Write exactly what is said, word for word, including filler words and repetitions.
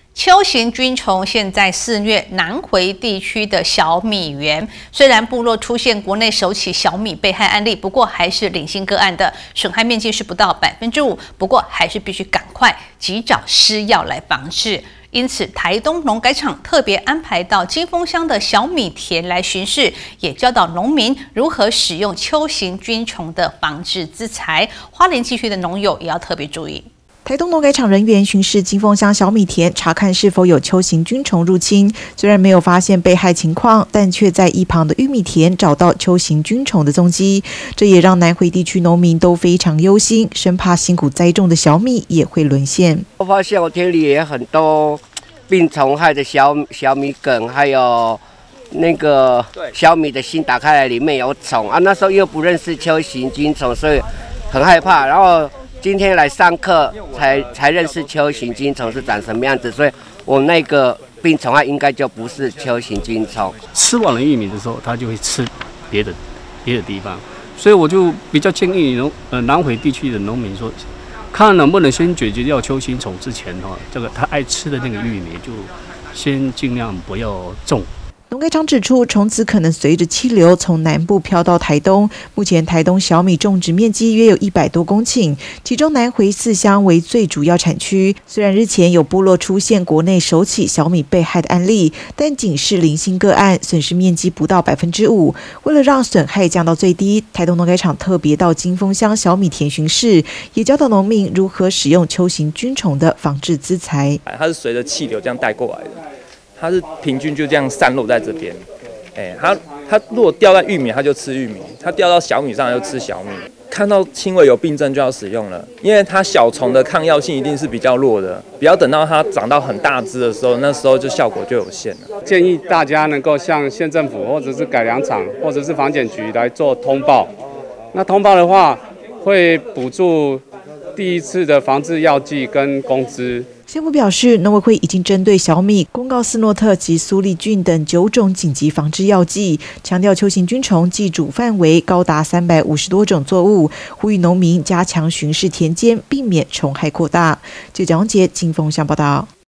秋行菌虫现在肆虐南回地区的小米园，虽然部落出现国内首起小米被害案例，不过还是零星个案的，损害面积是不到百分之五，不过还是必须赶快及早施药来防治。因此，台东农改场特别安排到金峰乡的小米田来巡视，也教导农民如何使用秋行菌虫的防治资材。花莲地区的农友也要特别注意。 台东农改场人员巡视金峰乡小米田，查看是否有秋行菌虫入侵。虽然没有发现被害情况，但却在一旁的玉米田找到秋行菌虫的踪迹。这也让南回地区农民都非常忧心，生怕辛苦栽种的小米也会沦陷。 我发现我田里也很多病虫害的小小米梗，还有那个小米的芯打开来里面有虫啊。那时候又不认识秋行菌虫，所以很害怕。然后今天来上课才才认识秋行菌虫是长什么样子，所以我那个病虫害应该就不是秋行菌虫。 吃完了玉米的时候，它就会吃别的别的地方，所以我就比较建议农呃南回地区的农民说，看能不能先解决掉秋行虫之前哈，这个他爱吃的那个玉米就先尽量不要种。 农改场指出，虫子可能随着气流从南部飘到台东。目前台东小米种植面积约有一百多公顷，其中南回四乡为最主要产区。虽然日前有部落出现国内首起小米被害的案例，但仅是零星个案，损失面积不到百分之五。为了让损害降到最低，台东农改场特别到金峰乡小米田巡视，也教导农民如何使用秋行菌虫的防治资材。 它是随着气流这样带过来的。它是平均就这样散落在这边，哎，它它如果掉在玉米，它就吃玉米；它掉到小米上，就吃小米。看到轻微有病症就要使用了，因为它小虫的抗药性一定是比较弱的，不要等到它长到很大只的时候，那时候就效果就有限了。 建议大家能够向县政府或者是改良场或者是防检局来做通报。那通报的话，会补助第一次的防治药剂跟工资。 县府表示，农委会已经针对小米公告斯诺特及苏力菌等九种紧急防治药剂，强调秋行菌虫寄主范围高达三百五十多种作物，呼吁农民加强巡视田间，避免虫害扩大。记者王杰金峰乡报道。